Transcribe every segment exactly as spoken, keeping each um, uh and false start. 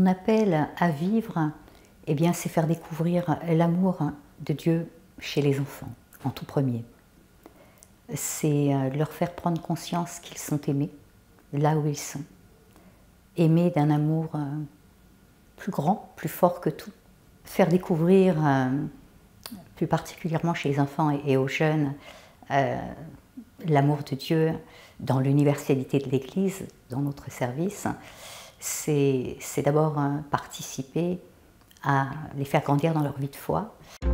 appelle à vivre, eh bien, c'est faire découvrir l'amour de Dieu chez les enfants, en tout premier. C'est leur faire prendre conscience qu'ils sont aimés, là où ils sont. Aimés d'un amour plus grand, plus fort que tout. Faire découvrir, plus particulièrement chez les enfants et aux jeunes, l'amour de Dieu dans l'universalité de l'Église, dans notre service, c'est d'abord participer à les faire grandir dans leur vie de foi.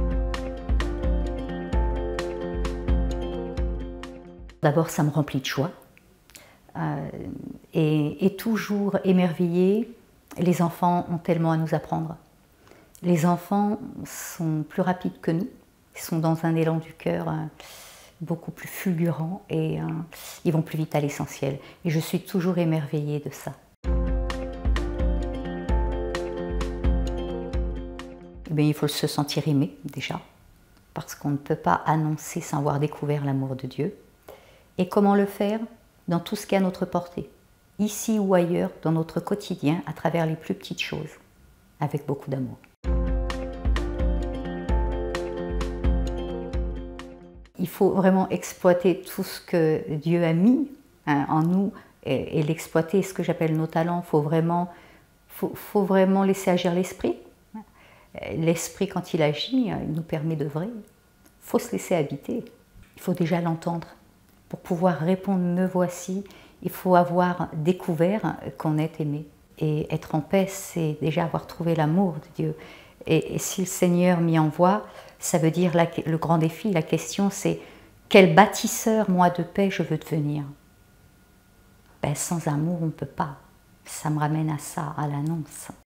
D'abord, ça me remplit de joie euh, et, et toujours émerveillée. Les enfants ont tellement à nous apprendre. Les enfants sont plus rapides que nous, ils sont dans un élan du cœur euh, beaucoup plus fulgurant et euh, ils vont plus vite à l'essentiel. Et je suis toujours émerveillée de ça. Mais il faut se sentir aimé déjà, parce qu'on ne peut pas annoncer sans avoir découvert l'amour de Dieu. Et comment le faire? Dans tout ce qui est à notre portée, ici ou ailleurs, dans notre quotidien, à travers les plus petites choses, avec beaucoup d'amour. Il faut vraiment exploiter tout ce que Dieu a mis hein, en nous et, et l'exploiter, ce que j'appelle nos talents. Il faut vraiment, faut, faut vraiment laisser agir l'esprit. L'esprit, quand il agit, il nous permet d'œuvrer. Il faut se laisser habiter. Il faut déjà l'entendre. Pour pouvoir répondre « me voici », il faut avoir découvert qu'on est aimé. Et être en paix, c'est déjà avoir trouvé l'amour de Dieu. Et, et si le Seigneur m'y envoie, ça veut dire la, le grand défi, la question c'est « quel bâtisseur, moi, de paix, je veux devenir ?» Ben, sans amour, on ne peut pas. Ça me ramène à ça, à l'annonce.